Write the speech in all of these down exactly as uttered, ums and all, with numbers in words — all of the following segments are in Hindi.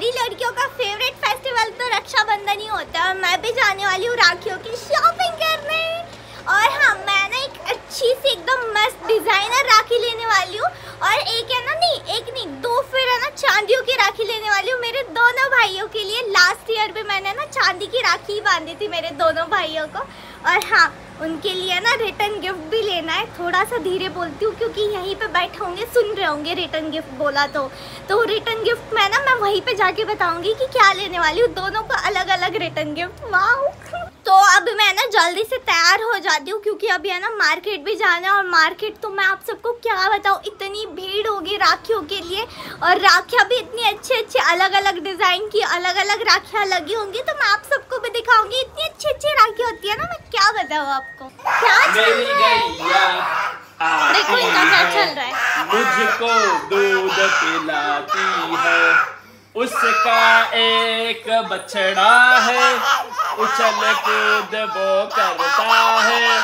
सारी लड़कियों का फेवरेट फेस्टिवल तो रक्षाबंधन ही होता है और मैं भी जाने वाली हूँ राखियों की शॉपिंग करने। और हाँ, मैं ना एक अच्छी सी एकदम मस्त डिजाइनर राखी लेने वाली हूँ और एक है ना नहीं एक नहीं दो फिर है ना चांदियों की राखी लेने वाली हूँ मेरे दोनों भाइयों के लिए। लास्ट ईयर भी मैंने ना चांदी की राखी बांधी थी मेरे दोनों भाइयों को। और हाँ, उनके लिए ना रिटर्न गिफ्ट भी लेना है। थोड़ा सा धीरे बोलती हूँ क्योंकि यहीं पे बैठे होंगे, सुन रहे होंगे रिटर्न गिफ्ट बोला तो तो रिटर्न गिफ्ट मैं ना मैं वहीं पे जाके बताऊंगी कि क्या लेने वाली हूँ, दोनों को अलग अलग रिटर्न गिफ्ट। वाह। तो अब मैं ना जल्दी से तैयार हो जाती हूँ क्योंकि अभी है ना मार्केट भी जाना है। और मार्केट तो मैं आप सबको क्या बताऊँ, इतनी भीड़ होगी राखियों के लिए और राखियाँ भी इतनी अच्छे अच्छे अलग अलग डिजाइन की अलग अलग राखियाँ लगी होंगी। तो मैं आप सबको भी दिखाऊंगी, इतनी अच्छी अच्छी राखी होती है ना, मैं क्या बताऊँ आपको। क्या मेरी गैया देखो इनका क्या चल रहा है। मुझको दूध पिलाती है, उसका एक बछड़ा है, उछल कूद वो करता है।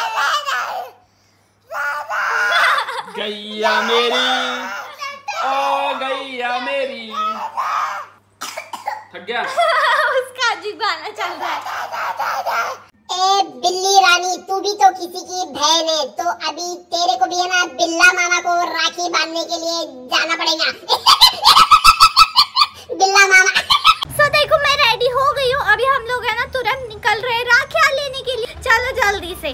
गैया मेरी ओ गैया मेरी। थक गया। उसका अजीब गाना चल रहा है। ए बिल्ली रानी, तू भी तो किसी की बहन है, तो अभी तेरे को भी है ना बिल्ला मामा को राखी बांधने के लिए जाना पड़ेगा। बिल्ला मामा। तो देखो मैं रेडी हो गई हूँ, अभी हम लोग है ना तुरंत निकल रहे हैं राखियाँ लेने के लिए। चलो जल्दी से।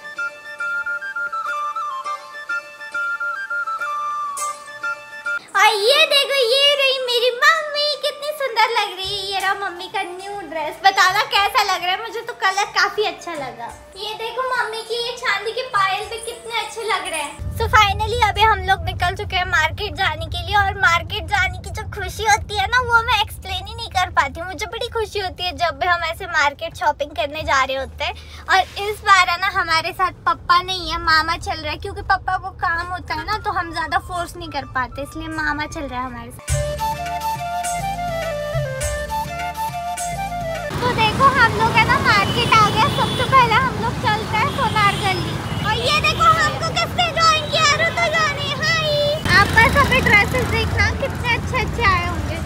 और ये देखो ये रही मेरी मम्मी, कितनी सुंदर लग रही है। ये रहा मम्मी का न्यू ड्रेस, बताना कैसा लग रहा है। मुझे तो कलर काफी अच्छा लगा। ये देखो मम्मी की ये चांदी के पायल पे कितने अच्छे लग रहे हैं। तो फाइनली अभी हम लोग निकल चुके हैं मार्केट जाने के लिए। और मार्केट जाने की जो खुशी होती है ना वो मैं एक्सप्लेन ही नहीं कर पाती हूँ। मुझे बड़ी खुशी होती है जब भी हम ऐसे मार्केट शॉपिंग करने जा रहे होते हैं। और इस बार है ना हमारे साथ पापा नहीं है, मामा चल रहा है क्योंकि पापा को काम होता है ना तो हम ज्यादा फोर्स नहीं कर पाते, इसलिए मामा चल रहा है हमारे साथ। तो देखो हम लोग है ना मार्केट आ गए। सबसे पहले हम लोग चलते हैं सोनार गली। और ये देखो हमको किसने ज्वाइन किया, रुतो जाने। हाय, आप बस अभी ड्रेसेस देखना कितने अच्छे अच्छे आए होंगे।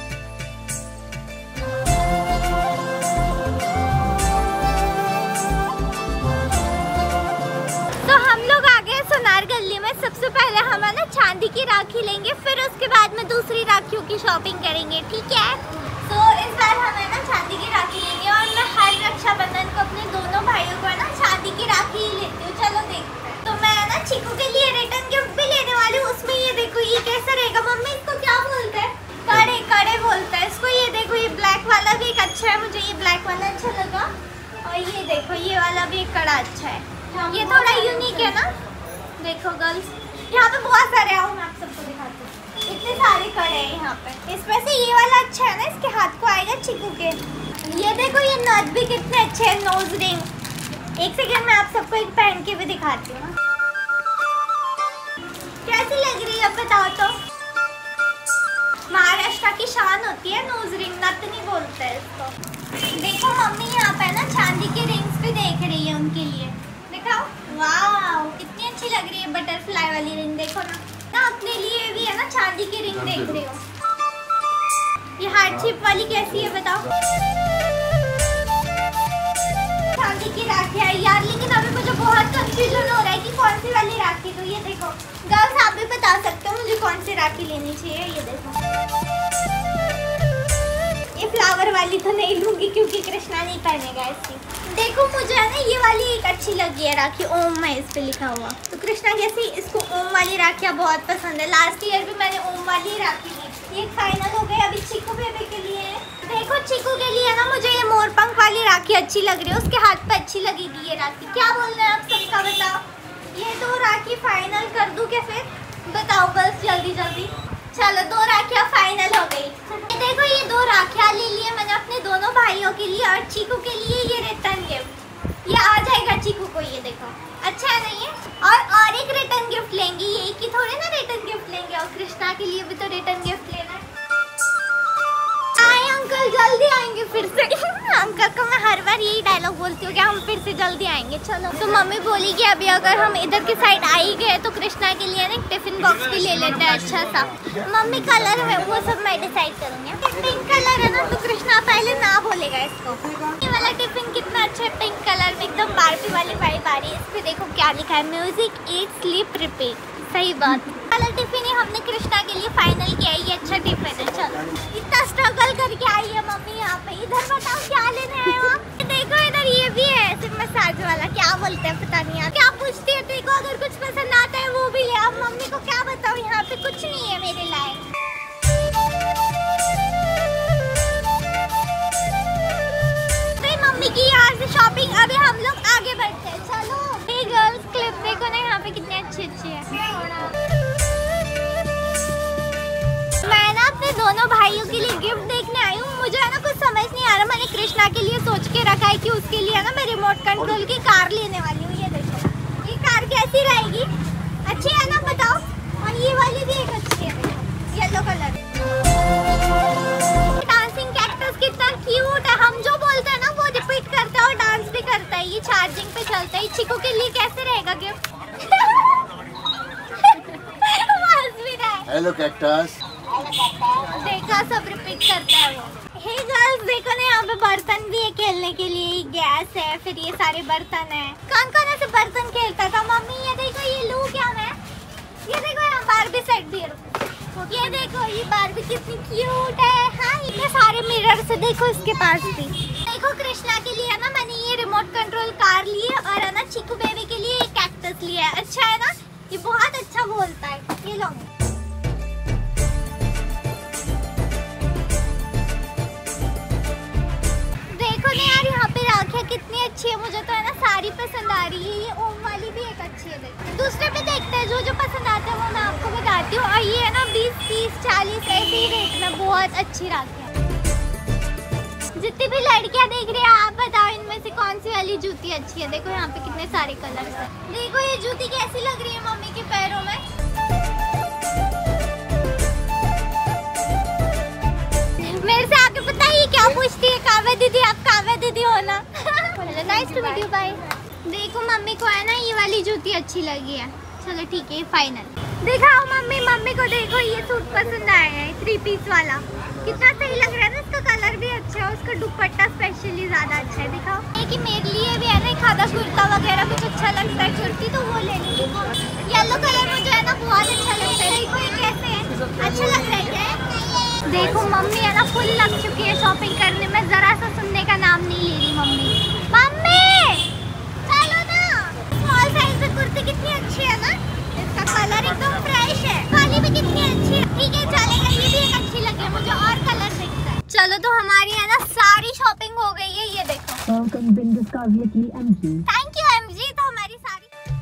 तो हम लोग आ गए सोनार गली में। सबसे पहले हम है ना चांदी की राखी लेंगे, फिर उसके बाद में दूसरी राखियों की शॉपिंग करेंगे, ठीक है। तो इस बार हम है ना चांदी की राखी लेंगे और मैं हर रक्षाबंधन को अपने दोनों भाइयों को है ना चांदी की राखी ही लेती हूँ। चलो देखते हैं। तो मैं है ना चीकू के लिए रिटर्न गिफ्ट भी लेने वाली हूँ। उसमें ये देखो ये कैसा रहेगा मम्मी, इसको क्या बोलते हैं, कड़े कड़े बोलते हैं इसको। ये देखो ये ब्लैक वाला भी एक अच्छा है, मुझे ये ब्लैक वाला अच्छा लगा। और ये देखो ये वाला भी एक कड़ा अच्छा है, ये थोड़ा यूनिक है ना। देखो गर्ल्स यहाँ पे बहुत सारे, आओ मैं आप सबको दिखाती हूँ। इतने सारे कड़े हैं यहाँ पे। इसमें से ये वाला अच्छा है ना, इसके हाथ को आएगा चिकू के। ये देखो ये नथ भी कितने अच्छे हैं, नोज रिंग। एक सेकंड मैं आप सबको एक पहन के भी दिखाती हूँ। कैसी लग रही है अब बताओ तो। महाराष्ट्र की शान होती है नोज रिंग, नथ नहीं बोलते हैं इसको। देखो मम्मी यहाँ पे ना चांदी के रिंग्स भी देख रही है उनके लिए, दिखाओ। वाह कितनी अच्छी लग रही है बटरफ्लाई वाली रिंग। देखो ना ना अपने लिए भी है ना चांदी की रिंग देख रही हो। ये हार्ट शेप वाली कैसी है बताओ। चांदी की राखी है यार, लेकिन अभी मुझे बहुत कंफ्यूजन हो रहा है कि कौन सी वाली राखी। तो ये देखो गर्ल्स आप भी बता सकते हो मुझे कौन सी राखी लेनी चाहिए। ये देखो ये फ्लावर वाली तो नहीं लूंगी क्योंकि कृष्णा नहीं पहनेगा इसकी। देखो मुझे है ना ये वाली एक अच्छी लगी है राखी, ओम है इस पे लिखा हुआ। तो कृष्णा जैसे इसको ओम वाली राखियाँ बहुत पसंद है। लास्ट ईयर भी मैंने ओम वाली राखी ली। ये फाइनल हो गई, अभी चिकू बेबी के लिए है। देखो चिकू के लिए ना मुझे ये मोरपंख वाली राखी अच्छी लग रही है, उसके हाथ पे अच्छी लगेगी ये राखी। क्या बोल रहे हैं आप सबका बताओ। ये दो राखी फाइनल कर दूं क्या फिर, बताओ बस जल्दी जल्दी। चलो दो राखियाँ फाइनल हो गई। देखो ये दो राखियाँ ले लिए मैंने अपने दोनों भाइयों के लिए और चीकू के लिए ये रिटर्न गिफ्ट। ये आ जाएगा चीकू को, ये देखो अच्छा है नहीं है। और और एक रिटर्न गिफ्ट लेंगे, ये एक ही थोड़े ना रिटर्न गिफ्ट लेंगे। और कृष्णा के लिए भी तो रिटर्न गिफ्ट लेना है। आए अंकल जल्दी आएंगे फिर से। अंकल को मैं हर बार यही डायलॉग बोलती हूँ कि हम फिर से जल्दी आएंगे। चलो तो मम्मी बोली कि अभी अगर हम इधर के साइड आ ही गए तो कृष्णा के लिए ना एक टिफिन बॉक्स भी ले लेते हैं अच्छा सा। मम्मी कलर है वो सब मैं डिसाइड करूँगी। पिंक कलर है ना तो है म्यूजिक ईट स्लीप रिपीट। सही बात। वाला टिफिन ही हमने कृष्णा के लिए फाइनल किया है, ये अच्छा टिफिन है। चलो इतना स्ट्रगल करके आई है मम्मी यहाँ पे। इधर बताओ क्या लेने आए हो आप? देखो इधर ये भी है सिर्फ मसाज वाला, क्या बोलते हैं पता नहीं। क्या पूछती है देखो, अगर कुछ पसंद आता है वो भी ले। अब मम्मी को क्या बताओ, यहाँ पे कुछ नहीं है मेरे लायक। मम्मी की यहाँ से शॉपिंग। अभी हम लोग आगे बढ़ते हैं, चलो। ये गर्ल्स क्लिप देखो ना, यहाँ पे कितने अच्छे अच्छे हैं। मैं ना अपने दोनों भाइयों के लिए गिफ्ट देखने आई हूँ। मुझे है ना कुछ समझ नहीं आ रहा। मैंने कृष्णा के लिए सोच के रखा है कि उसके लिए ना मैं रिमोट कंट्रोल की कार लेने वाली हूँ। ये देखो ये कार कैसी रहेगी, अच्छी है ना बताओ। और ये वाली भी एक अच्छी है, येलो कलर। डांसिंग कैक्टस कितना क्यूट है। हम जो बोलते हैं ना वो रिपीट करता है और डांस भी करता है। ये चार्जिंग पे चलता है। चिकू के लिए कैसे रहेगा गिफ्ट? Hello cactus. देखा सब रिपीट करता है वो। हे गर्ल्स देखो ना, यहाँ पे बर्तन भी है खेलने के लिए। गैस है, फिर ये सारे बर्तन है। कौन कौन ऐसे बर्तन खेलता था? मम्मी ये देखो, ये लू क्या है? ये देखो यहाँ बारबी सेट भी है। ये देखो ये बारबी कितनी क्यूट है। हाँ इतने सारे मिरर से देखो इसके पास भी। देखो कृष्णा के लिए ना मैंने ये रिमोट कंट्रोल कार ली है, और है ना चिकू बेबी के लिए एक कैक्टस लिया है। अच्छा है ना, ये बहुत अच्छा बोलता है। ये लो देखो ना यार, यहाँ पे राखियाँ कितनी अच्छी है। मुझे तो है ना सारी पसंद आ रही है। ये ओम वाली भी एक अच्छी है। देखो दूसरे पे देखते हैं, जो जो पसंद आता है वो मैं आपको बताती हूँ। और ये है ना बीस तीस चालीस ऐसे ही रेट में बहुत अच्छी राखियाँ। जितनी भी लड़कियाँ देख रही हैं आप बताओ इनमें से कौन सी वाली जूती अच्छी है। देखो यहाँ पे कितने सारे कलर्स हैं। देखो ये जूती कैसी लग रही है मम्मी के पैरों में। मेरे से आके पता है ये क्या पूछती है? काव्या दीदी, आप काव्या दीदी हो ना? Nice to meet you, bye. देखो मम्मी को है ना ये वाली जूती अच्छी लगी है। चलो ठीक है फाइनल। दिखाओ मम्मी, मम्मी को देखो ये सूट पसंद आया है, थ्री पीस वाला। कितना सही लग रहा है ना, इसका कलर भी अच्छा है। उसका दुपट्टा स्पेशली ज्यादा अच्छा है। दिखाओ ये कि मेरे लिए भी है ना एक आधा कुर्ता वगैरह कुछ अच्छा लगता है कुर्ती, तो वो ले लूँगी। येलो कलर मुझे है ना बहुत अच्छा लगता है। देखो ये कैसे है, अच्छा लग रहा है क्या? देखो मम्मी है ना फुल लग चुकी है शॉपिंग करने में, जरा सा सुनने का नाम नहीं ले रही मम्मी। मम्मी चलो ना, स्मॉल साइज में कुर्ती कितनी अच्छी है ना, इसका कलर एकदम फ्रेश है। वाली भी कितनी अच्छी है। ठीक है चलेगा, ये भी एक अच्छी लगी मुझे, और कलर दिखता है। चलो तो हमारी है ना सारी शॉपिंग हो गई है। ये देखो थैंक यू एमजी। तो हमारी सारी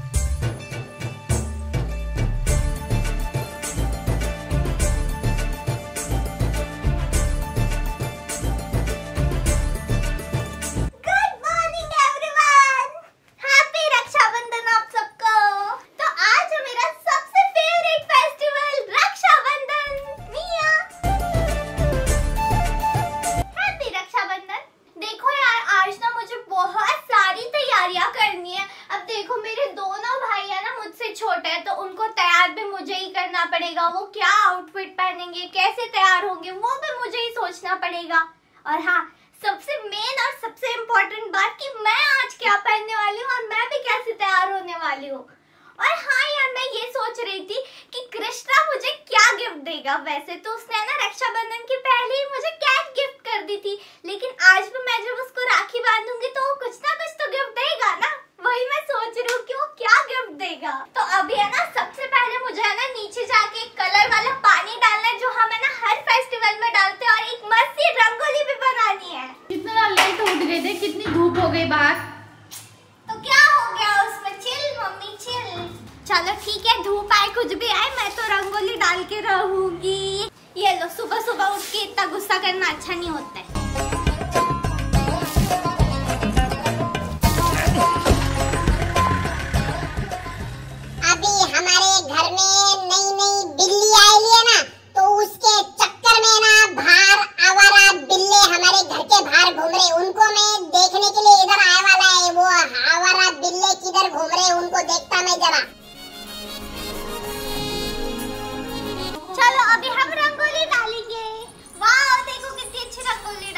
पड़ेगा, वो क्या आउटफिट पहनेंगे, कैसे तैयार होंगे, वो भी मुझे ही सोचना पड़ेगा। और हाँ सबसे मेन और सबसे इम्पोर्टेंट बात कि मैं आज क्या पहनने वाली हूँ और मैं भी कैसे तैयार होने वाली हूँ। और हाँ यार मैं ये सोच रही थी कि कृष्णा मुझे क्या गिफ्ट देगा। वैसे तो उसने ना रक्षाबंधन के पहले ही मुझे कैट गिफ्ट कर दी थी, लेकिन आज भी मैं जब उसको राखी बांधूंगी तो वो कुछ ना कुछ तो गिफ्ट देगा ना। वही मैं सोच रही हूँ कि वो क्या गिफ्ट देगा। तो अभी है ना सबसे पहले मुझे है ना नीचे जाके कलर वाला पानी डालना है, जो हम है ना हर फेस्टिवल में डालते हैं, और एक मस्त सी रंगोली भी बनानी है। कितना लेट उठ गए थे, कितनी धूप हो गई बाहर। तो क्या हो गया उसमें, चिल मम्मी चिल। चलो ठीक है, धूप आए कुछ भी आए मैं तो रंगोली डाल के रहूंगी। ये लो, सुबह सुबह उठ के इतना गुस्सा करना अच्छा नहीं होता है। अभी हमारे घर में नई नई बिल्ली आई है ना, तो उसके चक्कर में ना बाहर आवारा बिल्ले हमारे घर के बाहर घूम रहे, उनको मैं देखने के लिए इधर आने वाला है। वो आवारा बिल्ले किधर घूम रहे उनको देखता मैं जरा। चलो अभी हम रंगोली डालेंगे। वाह देखो कितनी अच्छी रंगोली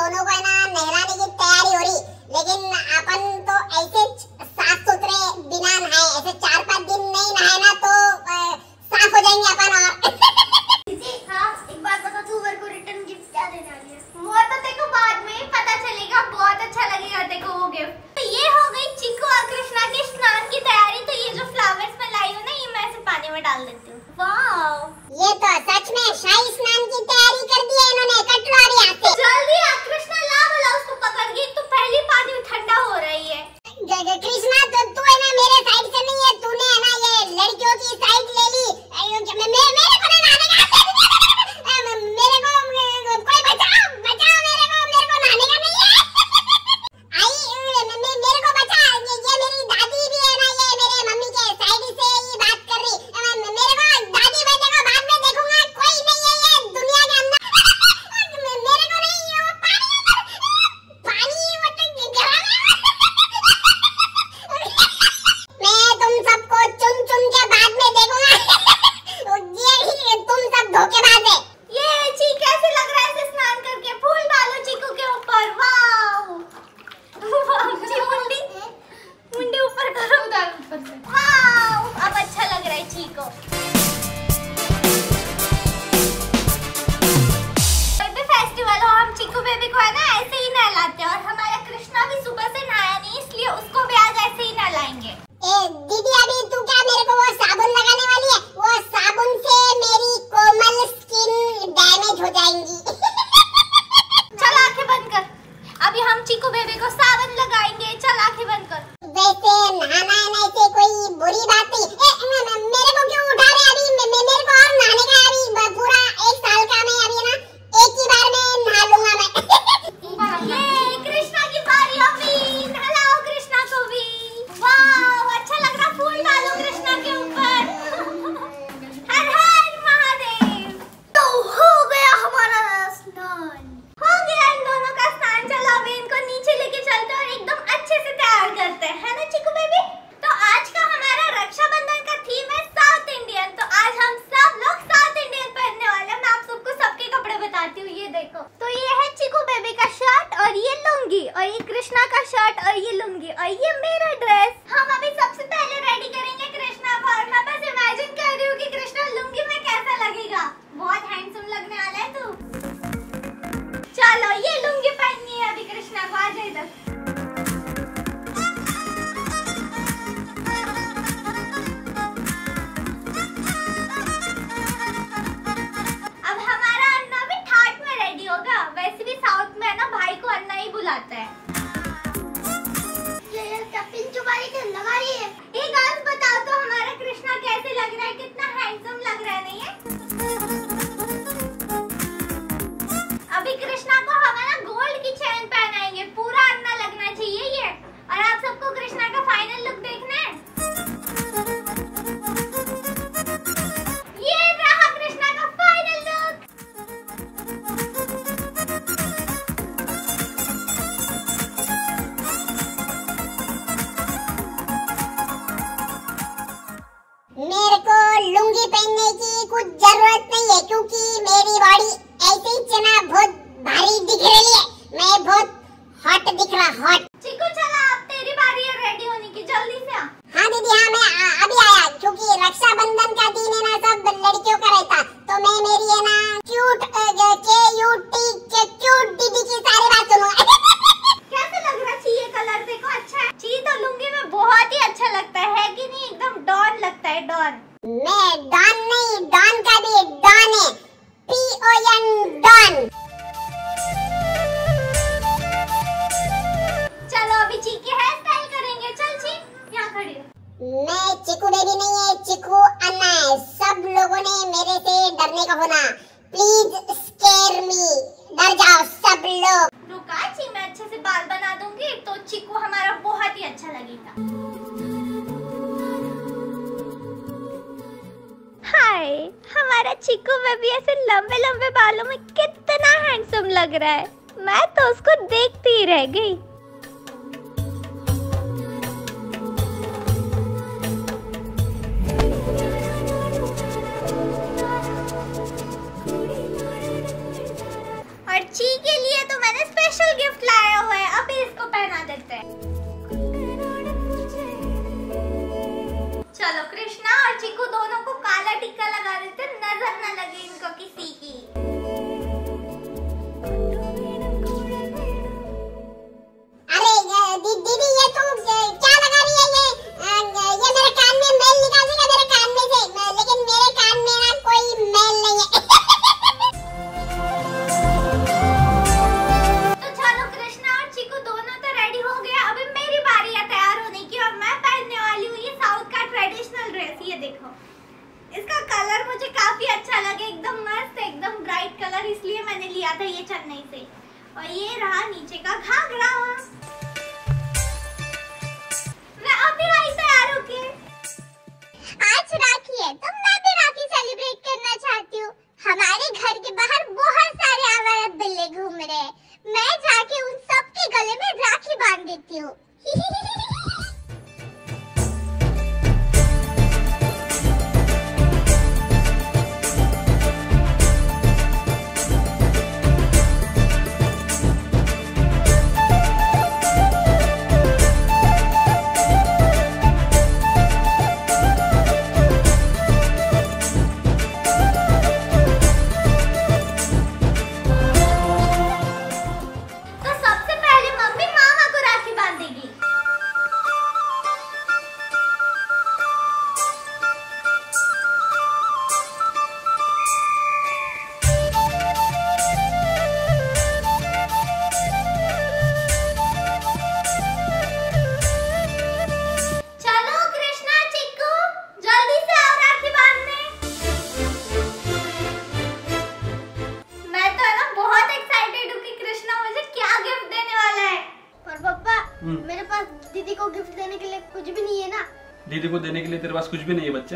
दोनों को है ना नहलाने की तैयारी हो रही, लेकिन अपन तो ऐसे साफ सुथरे बिना नहाए ऐसे चार पाँच दिन नहीं नहाए ना तो आ, साफ हो जाएंगे अपन। और हाँ, एक बात बता, तू मेरे को रिटर्न गिफ्ट क्या देने वाली है? वो तो देखो बाद में पता चलेगा, बहुत अच्छा लगेगा देखो वो गिफ्ट। तो ये हो गई चिकू और कृष्णा के स्नान की तैयारी। तो ये जो फ्लावर्स मैं लाई हूँ ना, ये मैं ऐसे पानी में डाल देती हूँ। वाव, ये तो सच में शाही स्नान की तैयारी कर दी है इन्होंने। कटवा भी हाथ से जल्दी आ कृष्णा, ला बोला उसको पकड़ के। तो पहले पानी ठंडा हो रही है। कृष्णा तो तू है ना मेरे साइड से नहीं है, तूने है ना ये लड़कियों की साइड ले ली। मे, मे, मेरे को नहाने का मेरे को कोई बचाओ बचाओ मेरे को मेरे को नहाने का नहीं है। आई मे, मे, मेरे को बचा। ये, ये मेरी दादी भी है ना, ये मेरे मम्मी के साइड से ही बात कर रही। मेरे को दादी बचेगा बाद में देखूंगा, कोई नहीं है ये दुनिया के अंदर। मेरे को नहीं, वो पानी पानी मैं तुम सबको चुन चुन के बाद में देखूंगा। ये तुम सब धोखेबाज है। ये ची कैसे लग रहा है इसे स्नान करके? फूल डालो चिकू के ऊपर। वाओ, ची मुंडी मुंडी ऊपर करो, उधर ऊपर से। वाओ, अब अच्छा लग रहा है ची को। बेबी फेस्टिवल हो, हम चिकू बेबी को है ना ऐसे ही नहलाते हैं। और हमारा कृष्णा भी सुबह से नहाया नहीं, इसलिए उसको भी आज ऐसे ही नहलाएंगे। ए दीदी, अभी तू क्या मेरे को वो साबुन लगाने वाली है? वो साबुन से मेरी कोमल स्किन डैमेज हो जाएंगी। चल आंखें बंद कर, अभी हम चिकू बेबी को साबुन लगाएंगे। चल आंखें बंद कर। वैसे नहाना है ना ऐसे कोई बुरी बात नहीं। ए, मे, मे, मेरे को क्यों उठा रहे अभी? मे, मे, मेरे को और नहाने का अभी पूरा एक साल का मैं अभी ना एक ही बार में नहा लूंगा मैं। ये कृष्णा की बारी अभी, नहलाओ कृष्णा को भी। वाह, अच्छा लग रहा। फूल डालो कृष्णा के ऊपर। हर हर महादेव। तो हो गया हमारा स्नान, हो गया इन दोनों का स्नान। चलो अभी इनको नीचे लेके चलते हैं और एकदम अच्छे से तैयार करते हैं, है ना चिकू बेबी? तो आज का हमारा रक्षाबंधन का थीम है साउथ इंडियन। तो आज हम सब लोग साउथ इंडियन पहनने वाले हैं। मैं आप सबको सबके कपड़े बताती हूँ, ये देखो। तो ये है चिकू बेबी का शर्ट और ये लुंगी, और ये कृष्णा का शर्ट और ये लुंगी, और ये मेरा ड्रेस। हम अभी सबसे पहले रेडी करेंगे कृष्णा को। और मैं बस इमेजिन कर रही हूँ कि कृष्णा लुंगी में कैसा लगेगा। बहुत हैंडसम लगने वाला है तू। चलो ये लुंगी पहननी है अभी कृष्णा को। आ जाए इधर। अब हमारा अन्ना भी ठाट में रेडी होगा। वैसे भी साउथ में है ना, भाई को अन्ना ही बुलाते हैं। लगा रही है। एक बात बताओ तो, हमारा कृष्णा कैसे लग रहा है? कितना हैंडसम लग रहा है, नहीं है? अभी कृष्णा को हम ना गोल्ड की चेन पहनाएंगे, पूरा अन्ना लगना चाहिए ये। और आप सबको कृष्णा का फाइनल लुक देखना है। ये रहा कृष्णा का फाइनल लुक। मेरे को लुंगी पहनने की कुछ जरूरत नहीं है, क्योंकि मेरी बॉडी ऐसे ही चना बहुत भारी दिख रही है। मैं बहुत हॉट दिख रहा, हॉट। चिकू चला, अब तेरी बारी है रेडी होने की, जल्दी से आ। हाँ दीदी, हाँ मैं आ, अभी आया, क्योंकि रक्षाबंधन का दिन है ना, सब लड़कियों का रहता। तो मैं मेरी है ना क्यूट के यूटी के क्यूट दीदी की सारी बात सुनूंगा। कैसे लग रहा है ये कलर? देखो अच्छा है। ची तो लुंगी में बहुत ही अच्छा लगता है, है कि नहीं? एकदम डॉन लगता है, डॉन। मैं डॉन नहीं, डॉन का भी डॉन है, पी ओ एन डॉन। चलो अभी ची की हेयर स्टाइल करेंगे। चल ची, यहाँ खड़ी हो। मैं चिकू बेबी नहीं है, चिकू अन्ना है। सब लोगों ने मेरे से डरने का होना। प्लीज स्केयर मी, डर जाओ सब लोग। रुका ची, मैं अच्छे से बाल बना दूंगी तो चिकू हमारा बहुत ही अच्छा लगेगा। हाय, हमारा चिकू बेबी ऐसे लंबे लंबे बालों में कितना हैंडसम लग रहा है। मैं तो उसको देखती ही रह गई। और ची के लिए तो मैंने स्पेशल गिफ्ट लाया हुआ है, अभी इसको पहना देते हैं। चलो कृष्णा और चिकू दोनों को काला टिक्का लगा देते, नजर न लगे इनको किसी की। अरे दीदी ये तुम क्या लगा रही है? ये ये मेरे कान में मैल निकाल देगा मेरे कान में से, लेकिन मेरे कान में ना कोई मैल नहीं है। तो चलो कृष्णा और चिकू दोनों तो रेडी हो गए, अभी मेरी बारी है तैयार होने की और मैं पहनने वाली हूँ ये साउथ का ट्रेडिशनल ड्रेस। ये देखो, इसका कलर मुझे काफी अच्छा लगे, एकदम मस्त, एकदम ब्राइट कलर, इसलिए मैंने लिया था ये चेन्नई से। और ये रहा नीचे का घाघरा। मैं अभी आई तैयार होके। आज राखी है तो मैं भी राखी सेलिब्रेट करना चाहती हूँ। हमारे घर के बाहर बहुत सारे आवारा बिल्ले घूम रहे हैं, मैं जाके उन सब के गले में राखी बांध देती हूँ। मेरे पास दीदी को गिफ्ट देने के लिए कुछ भी नहीं है ना। दीदी को देने के लिए तेरे पास कुछ भी नहीं है बच्चा,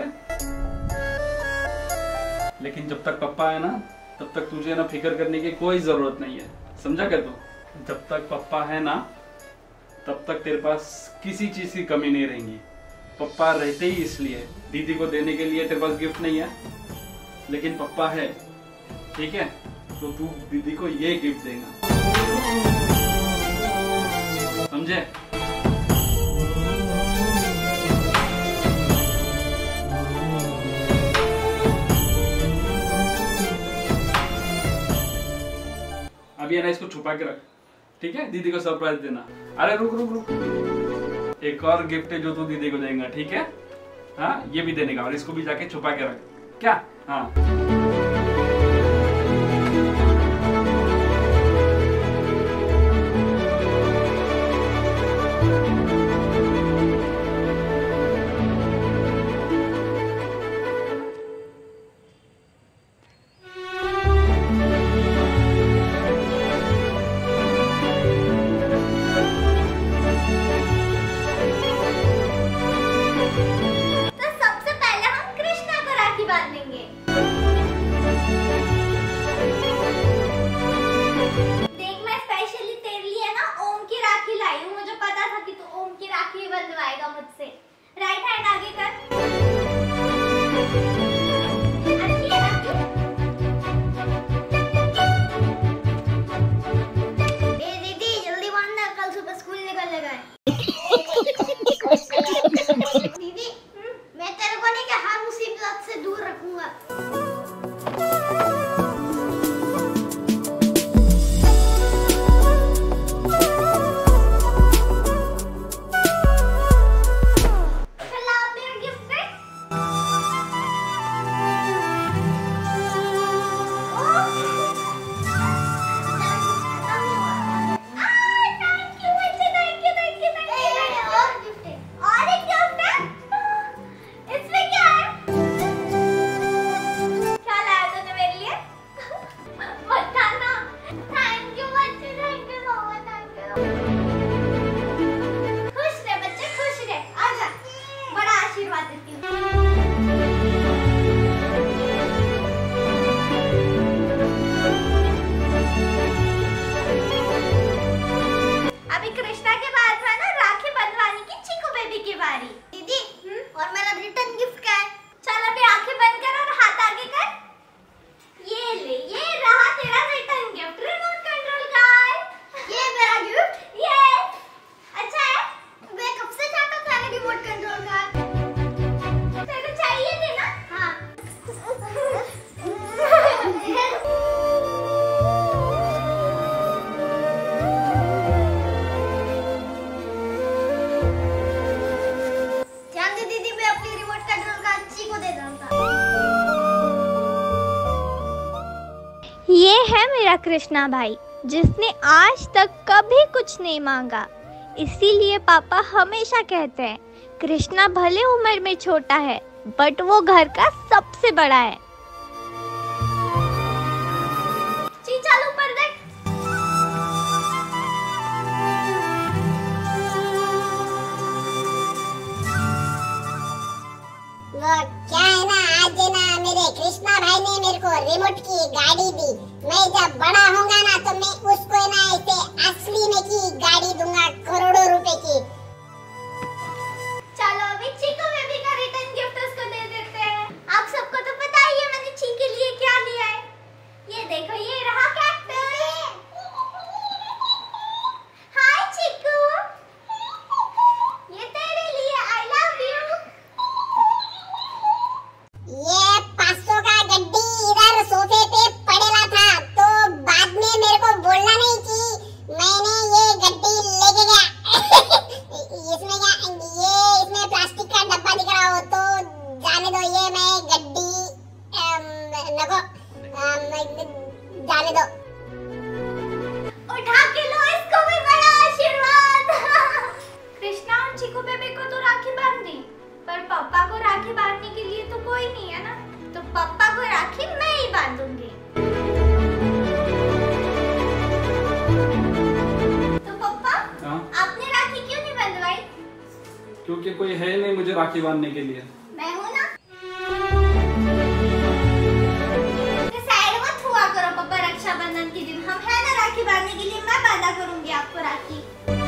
लेकिन जब तक पप्पा है ना तब तक तुझे ना फिक्र करने की कोई जरूरत नहीं है, समझा क्या तू? जब तक पप्पा है ना तब तक तेरे पास किसी चीज की कमी नहीं रहेगी। पप्पा रहते ही इसलिए दीदी को देने के लिए तेरे पास गिफ्ट नहीं है, लेकिन पप्पा है, ठीक है? तो तू दीदी को ये गिफ्ट देगा, समझे? अभी है ना इसको छुपा के रख, ठीक है? दीदी को सरप्राइज देना। अरे रुक रुक रुक, एक और गिफ्ट है जो तू दीदी को देगा, ठीक है? हाँ, ये भी देने का, और इसको भी जाके छुपा के रख, क्या? हाँ। मुझसे राइट हैंड आगे कर। ए दीदी जल्दी बांधना, कल सुबह स्कूल निकलने का है। दीदी मैं तेरे को नहीं क्या हर मुसीबत से दूर रखूंगा। ये ले, ये रहा तेरा रिटर्न गिफ्ट। कृष्णा भाई, जिसने आज तक कभी कुछ नहीं मांगा। इसीलिए पापा हमेशा कहते हैं कृष्णा भले उम्र में छोटा है बट वो घर का सबसे बड़ा है। चलो ऊपर देख। वो क्या है ना, आज ना मेरे कृष्णा भाई ने मेरे को रिमोट की गाड़ी दी। मैं जब बड़ा होऊंगा ना तो मैं उसको ना ऐसे असली में की गाड़ी दूंगा, करोड़ों रुपए की। चलो अभी चीकू बेबी का रिटर्न गिफ्ट उसको दे देते हैं। आप सबको तो पता ही है मैंने चीकू के लिए क्या लिया है। ये देखो, ये रहा कैक्टस। हाय चीकू, ये तेरे लिए, आई लव यू। ये पाँच सौ का गड्डी इधर सोफे पे पड़ेला था, तो बाद में मेरे को बोलना नहीं कि मैंने ये गड्डी लेके गया। इसमें क्या, ये इसमें प्लास्टिक का डब्बा दिख रहा हो तो जाने दो, ये मैं गड्डी नको जाने दो। उठा के लो इसको भी बड़ा आशीर्वाद। कृष्णा और चीकू बेबी को तो राखी बांध दी, पर पापा को राखी बांधने के लिए तो कोई नहीं है ना, तो पापा को राखी मैं ही बांधूंगी। तो पापा, हाँ? आपने राखी क्यों नहीं बंधवाई? क्योंकि कोई है नहीं मुझे राखी बांधने के लिए। मैं हूँ ना। तो साइड मत हुआ करो पापा, रक्षाबंधन के दिन हम है ना राखी बांधने के लिए, मैं बांधा करूंगी आपको राखी।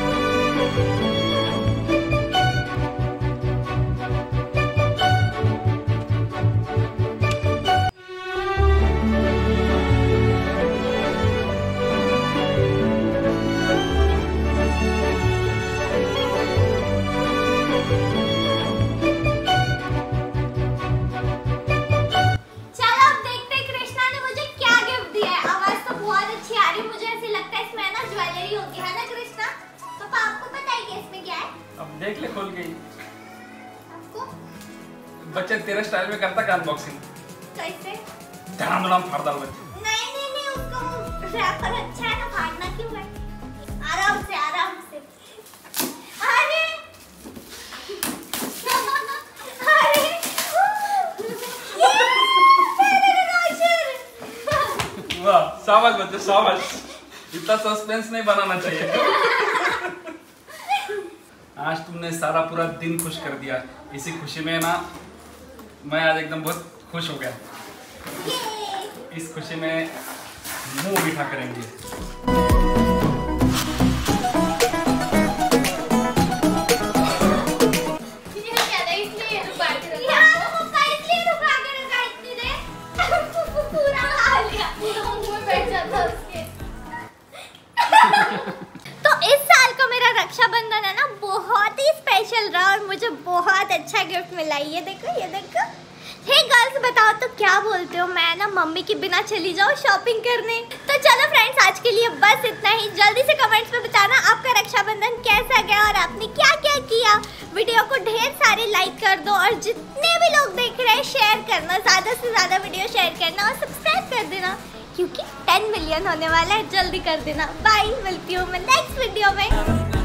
देख ले खोल के। आपको बच्चे तेरे स्टाइल में करता का अनबॉक्सिंग कैसे? धड़ाम धड़ाम फाड़ डाल बच्चे। नहीं नहीं नहीं, उसको रैपर अच्छा है ना, फाड़ना क्यों है? आराम से आराम से। अरे अरे ये रोशन। वाह, शाबाश बच्चे शाबाश। इतना सस्पेंस नहीं बनाना चाहिए। आज तुमने सारा पूरा दिन खुश कर दिया। इसी खुशी में ना मैं आज एकदम बहुत खुश हो गया। इस खुशी में मुंह मीठा करेंगे। तो इस साल का मेरा रक्षाबंधन है ना बहुत ही स्पेशल रहा और मुझे बहुत अच्छा गिफ्ट मिला। ये देखो ये देखो। हे गर्ल्स, बताओ तो क्या बोलते हो, मैं ना मम्मी के बिना चली जाऊँ शॉपिंग करने? तो चलो फ्रेंड्स, आज के लिए बस इतना ही। जल्दी से कमेंट्स में बताना आपका रक्षाबंधन कैसा गया और आपने क्या क्या किया। वीडियो को ढेर सारे लाइक कर दो और जितने भी लोग देख रहे हैं शेयर करना, ज़्यादा से ज़्यादा वीडियो शेयर करना और सब्सक्राइब कर देना, क्योंकि टेन मिलियन होने वाला है। जल्दी कर देना। बाय, मिलती हूँ मैं नेक्स्ट वीडियो में।